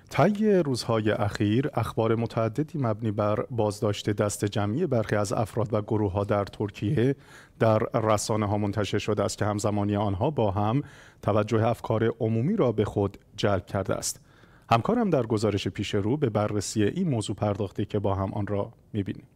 طی روزهای اخیر اخبار متعددی مبنی بر بازداشت دست جمعی برخی از افراد و گروه‌ها در ترکیه در رسانه‌ها منتشر شده است که همزمانی آنها با هم توجه افکار عمومی را به خود جلب کرده است. همکارم در گزارش پیش رو به بررسی این موضوع پرداخته که با هم آن را می‌بینیم.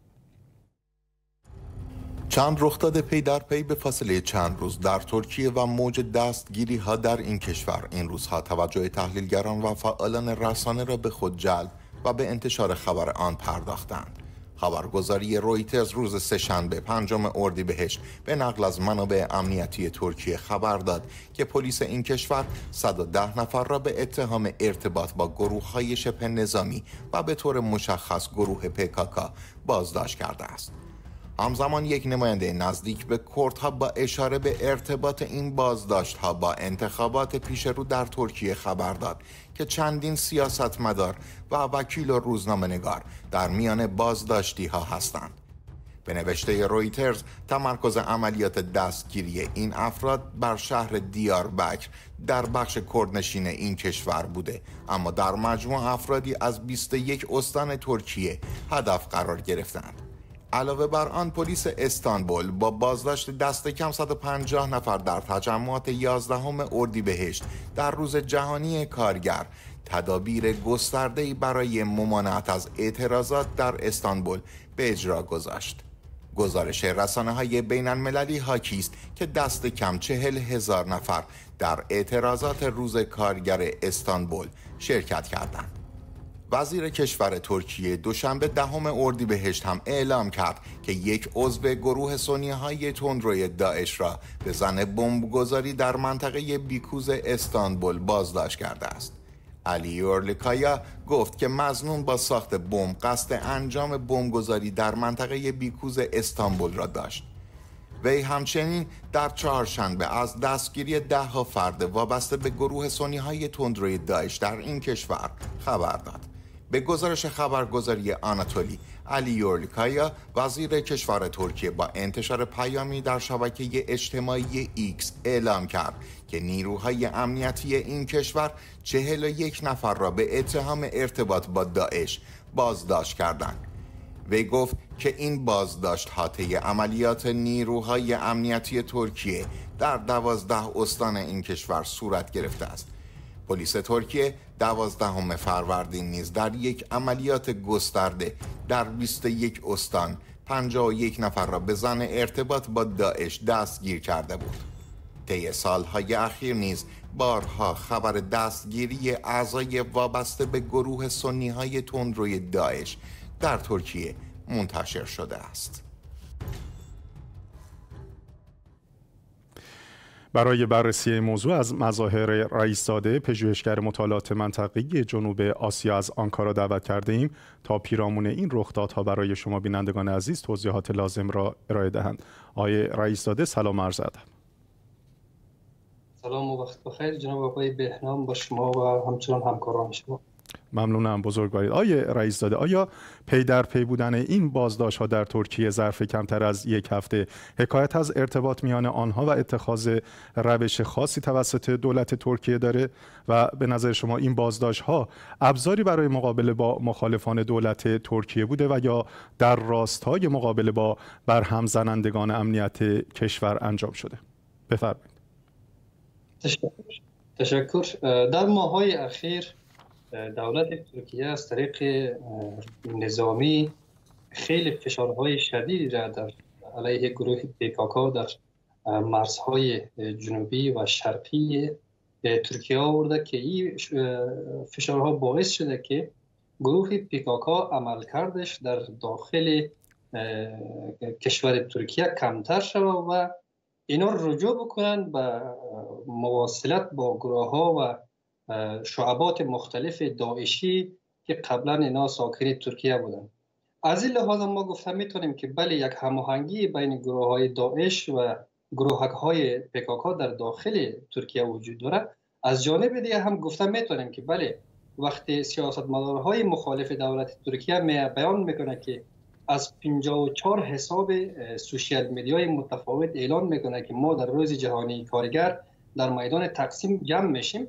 چند رخداد پی در پی به فاصله چند روز در ترکیه و موج دستگیری ها در این کشور این روزها توجه تحلیلگران و فعالان رسانه را به خود جلب و به انتشار خبر آن پرداختند. خبرگزاری رویترز روز سه‌شنبه 5 اردیبهشت به نقل از منابع امنیتی ترکیه خبر داد که پلیس این کشور 110 نفر را به اتهام ارتباط با گروه‌های شبه نظامی و به طور مشخص گروه PKK بازداشت کرده است. همزمان یک نماینده نزدیک به کردها با اشاره به ارتباط این بازداشت‌ها با انتخابات پیش رو در ترکیه خبر داد که چندین سیاستمدار و وکیل و روزنامه‌نگار در میان بازداشتی‌ها هستند. به نوشته رویترز، تمرکز عملیات دستگیری این افراد بر شهر دیاربکر در بخش کردنشین این کشور بوده، اما در مجموع افرادی از 21 استان ترکیه هدف قرار گرفتند. علاوه بر آن، پلیس استانبول با بازداشت دست کم 150 نفر در تجمعات 11 اردیبهشت در روز جهانی کارگر تدابیر گسترده‌ای برای ممانعت از اعتراضات در استانبول به اجرا گذاشت. گزارش رسانه‌های بین‌المللی حاکی است که دست کم 40,000 نفر در اعتراضات روز کارگر استانبول شرکت کردند. وزیر کشور ترکیه دوشنبه 10 اردیبهشت هم اعلام کرد که یک عضو گروه سنی‌های تندروی داعش را به ظن بمبگذاری در منطقه بیکوز استانبول بازداشت کرده است. علی یورلیکایا گفت که مظنون با ساخت بمب قصد انجام بمبگذاری در منطقه بیکوز استانبول را داشت. وی همچنین در چهارشنبه از دستگیری 10 فرد وابسته به گروه سنی‌های تندروی داعش در این کشور خبر داد. به گزارش خبرگزاری آناتولی، علی یورلیکایا وزیر کشور ترکیه با انتشار پیامی در شبکه اجتماعی ایکس اعلام کرد که نیروهای امنیتی این کشور 41 نفر را به اتهام ارتباط با داعش بازداشت کردند. وی گفت که این بازداشت‌ها طی عملیات نیروهای امنیتی ترکیه در 12 استان این کشور صورت گرفته است. پلیس ترکیه 12 فروردین نیز در یک عملیات گسترده در 21 استان 51 نفر را به ظن ارتباط با داعش دستگیر کرده بود. طی سالهای اخیر نیز بارها خبر دستگیری اعضای وابسته به گروه سنی‌های تندروی داعش در ترکیه منتشر شده است. برای بررسی موضوع از مظاهر رئیس‌زاده، پژوهشگر مطالعات منطقی جنوب آسیا از آنکارا دعوت کرده ایم تا پیرامون این رخدادها برای شما بینندگان عزیز توضیحات لازم را ارائه دهند. آقای رئیس‌زاده سلام عرض ادب. سلام و وقت بخیر جناب آقای بهنام با شما و همچنان همکاران شما. ممنونم، بزرگوارید. آقای رئیس‌زاده، آیا پی در پی بودن این بازداشت‌ها در ترکیه ظرف کمتر از یک هفته حکایت از ارتباط میان آنها و اتخاذ روش خاصی توسط دولت ترکیه داره و به نظر شما این بازداشت‌ها ابزاری برای مقابله با مخالفان دولت ترکیه بوده و یا در راستای مقابله با برهم زنندگان امنیت کشور انجام شده؟ بفرمایید. تشکر. در ماه‌های اخیر دولت ترکیه از طریق نظامی خیلی فشارهای شدیدی را در علیه گروه PKK در مرزهای جنوبی و شرقی ترکیه آورده که این فشارها باعث شده که گروه PKK عملکردش در داخل کشور ترکیه کمتر شود و اینا رجوع بکنن به مواصلت با گروه ها و شعبات مختلف داعشی که قبلا اینا ساکن ترکیه بودن. از این لحاظ ما گفته میتونیم که بله یک هماهنگی بین گروه های داعش و گروه های PKK در داخل ترکیه وجود داره. از جانب دیگه هم گفته میتونیم که بله وقتی سیاستمدارهای مخالف دولت ترکیه بیان میکنه که از 54 حساب سوشیال میدیای متفاوت اعلان میکنه که ما در روز جهانی کارگر در میدان تقسیم جمع میشیم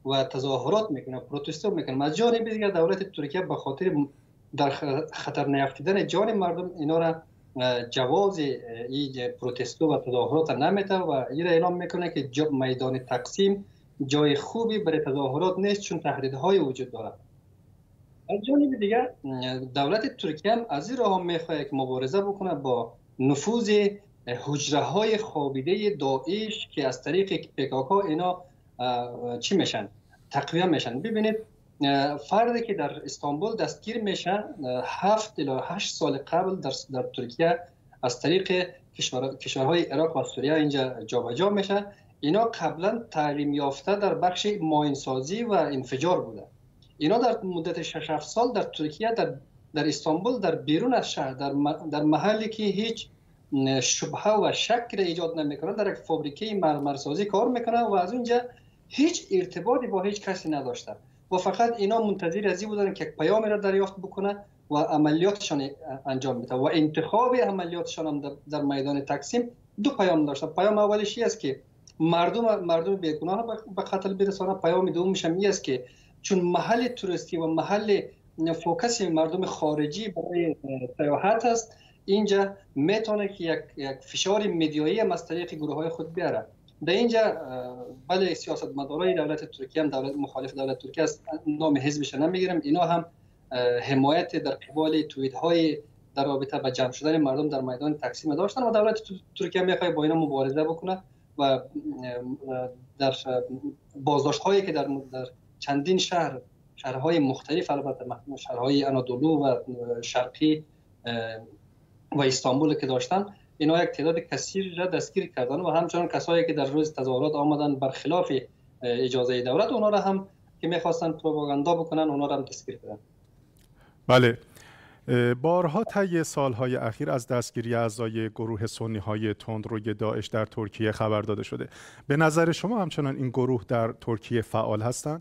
و تظاهرات میکنه، پروتست میکنه. از جانب دیگر دولت ترکیه به خاطر در خطر نیافتیدن جان مردم اینا را جواز این پروتست و تظاهرات نمیده و این اعلام میکنه که میدان تقسیم جای خوبی برای تظاهرات نیست چون تهدیدهای وجود داره. از جانب دیگر دولت ترکیه هم از این راه میخواد که مبارزه بکنه با نفوذ حجره های خوابیده داعش که از طریق PKK اینا چی میشن؟ تقویه میشن. ببینید فردی که در استانبول دستگیر میشه 7 الی 8 سال قبل در ترکیه از طریق کشورهای عراق و سوریه اینجا جابجا میشه. اینا قبلا تعلیم یافته در بخش ماینسازی و انفجار بوده. اینا در مدت 6-7 سال در ترکیه در استانبول در بیرون از شهر در محلی که هیچ شبهه و شک را ایجاد نمیکنه در یک فابریکه مرمرسازی کار میکنه و از اونجا هیچ ارتباطی با هیچ کسی نداشته و فقط اینا منتظر از این بودن که پیامی را دریافت بکنه و عملیاتشان انجام بده و انتخاب عملیاتشان هم در میدان تقسیم دو پیام داشته. پیام اولش است که مردم بیگناه به قتل برسانه. پیام دومش هم است که چون محل توریستی و محل فوکس مردم خارجی برای سیاحت است اینجا میتونه که یک فشار مدیایی هم از طریق گروه‌های خود بیاره. در اینجا بله سیاستمدارای دولت ترکیه هم دولت مخالف دولت ترکیه است، نام حزبش نمیگیرم، اینا هم حمایت در قبال توییت‌های در رابطه با جمع شدن مردم در میدان تقسیم داشتن و دولت ترکیه میخواد با اینا مبارزه بکنه و در بازداشت‌هایی که در چندین شهرهای مختلف، البته شهرهای انادولو و شرقی و استانبول که داشتن، اینا یک تعداد کثیر را دستگیر کردن و همچنان کسایی که در روز تظاهرات آمدن برخلاف اجازه دولت اونا را هم که میخواستن پروپاگاندا بکنن اونا را هم دستگیر کردن. بله، بارها طی سالهای اخیر از دستگیری اعضای گروه سنی‌های تندروی داعش در ترکیه خبر داده شده. به نظر شما همچنان این گروه در ترکیه فعال هستند؟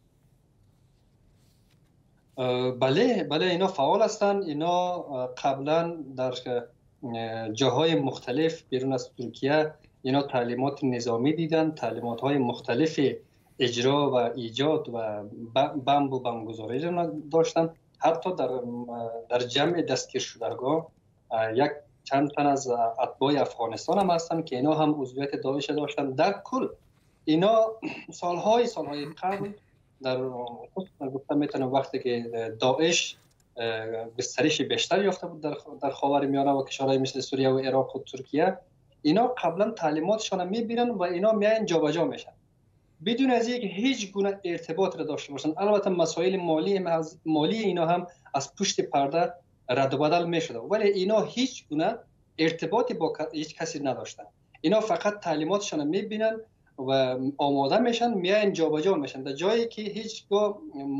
بله اینا فعال هستند. اینا قبلا در جاهای مختلف بیرون از ترکیه اینا تعلیمات نظامی دیدن، تعلیمات های مختلف اجرا و ایجاد و بمب و بمبگذاری را داشتن. حتی در جمع دستگیر شدگان یک چند تن از اتباع افغانستان هم هستن که اینا هم عضویت داعش داشتن. در کل اینا سالهای قبل در گفتم میتونم وقتی که داعش گسترش بیشتر یافته بود در خاورمیانه و کشورهای مثل سوریه و عراق و ترکیه، اینا قبلا تعلیماتشان میبینن و اینا میاین جابجا میشن بدون از اینکه هیچ گونه ارتباط را داشته باشن. البته مسائل مالی اینا هم از پشت پرده رد و بدل میشده ولی اینا هیچ گونه ارتباطی با هیچ کسی نداشتن. اینا فقط تعلیماتشان میبینن و آماده میشن میاین جابجا میشن در جایی که هیچگاه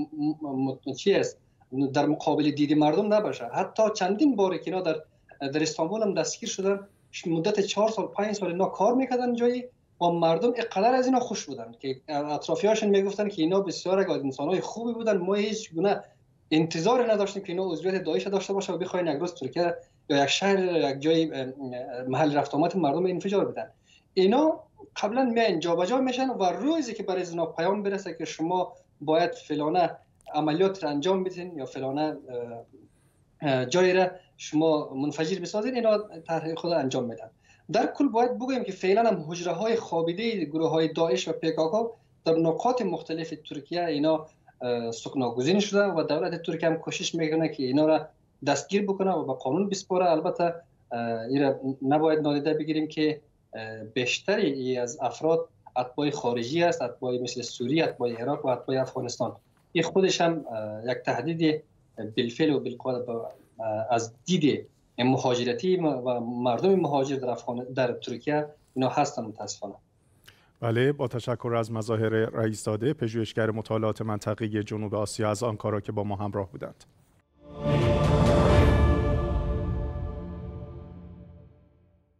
در مقابل دید مردم نباشه. حتی چندین بار که اینا در استانبول هم دستگیر شدن، مدت 4 سال 5 سال اینا کار میکردن جایی و مردم اقدر از اینا خوش بودن که اطرافیاشون میگفتن که اینا بسیار انسانای خوبی بودن، ما هیچ گونه انتظار نداشتیم که اینا عضویت داعش داشته باشه و بخواین یک روز ترکیه یا یک شهر یا یک جای محل رفت آمد مردم انفجار بدن. اینا قبلا میان جابجا میشن و روزی که برای اینا پیام برسه که شما باید فلانه عملیات را انجام بدین یا فلانه جایی را شما منفجر بسازید، اینا طرح خود انجام میدن. در کل باید بگویم که فعلا هم حجره های خوابیده گروه های داعش و PKK در نقاط مختلف ترکیه اینا سکناگزین شده و دولت ترکیه هم کوشش میکنه که اینا را دستگیر بکنه و به قانون بسپاره. البته این نباید نادیده بگیریم که بیشتری از افراد اتباع خارجی است، اتباع مثل سوریه، اتباع عراق و اتباع افغانستان. این خودش هم یک تهدید بالفعل و بالقوه از دید مهاجرتی و مردم مهاجر در ترکیه اینا هستن متاسفانه. بله، با تشکر از مظاهر رئیس زاده، پژوهشگر مطالعات منطقی جنوب آسیا از آنکارا که با ما همراه بودند.